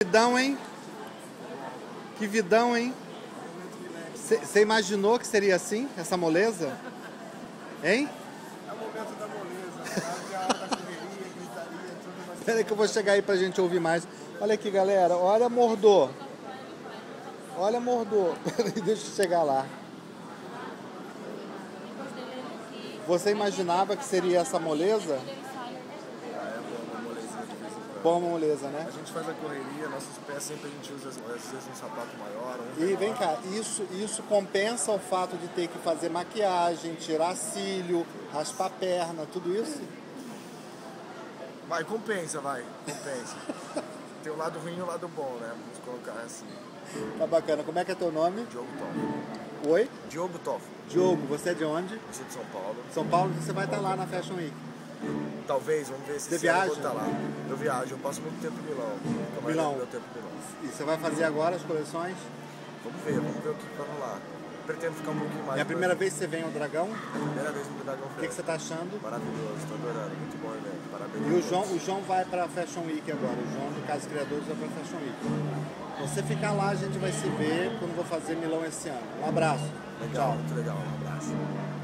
vidão, hein? Que vidão, hein? Você imaginou que seria assim, essa moleza? Hein? É o momento da moleza, a hora da correria, gritaria, tudo vai ser... Espera aí que eu vou chegar aí pra gente ouvir mais. Olha aqui, galera. Olha Mordô. Olha Mordô. Peraí, deixa eu chegar lá. Você imaginava que seria essa moleza? Uma molezinha de vez em quando. Bom moleza, né? A gente faz a correria, nossos pés sempre a gente usa, às vezes, um sapato maior. E vem cá, isso compensa o fato de ter que fazer maquiagem, tirar cílio, raspar a perna, tudo isso? Vai, compensa. Tem o lado ruim e o lado bom, né? Vamos colocar assim. Tá bacana. Como é que é teu nome? Diogo Toffo. Oi? Diogo Toffo. Diogo, você é de onde? Eu sou de São Paulo. São Paulo, você vai estar lá na Fashion Week. Talvez, vamos ver se Você esse ano eu vou viaja? estar lá. Eu viajo, eu passo muito tempo em Milão. Milão. Meu tempo em Milão. E você vai fazer agora as coleções? Vamos ver o que vai rolar. Pretendo ficar um pouquinho mais. É a primeira vez que você vem ao Dragão? É a primeira vez no Dragão O que Fest. você está achando? Maravilhoso, estou adorando, muito bom evento. Parabéns. E o João vai para a Fashion Week agora. O João do Casa Criadores vai para a Fashion Week. Você ficar lá, a gente vai se ver quando vou fazer Milão esse ano. Um abraço. Legal, Tchau. muito legal. Um abraço.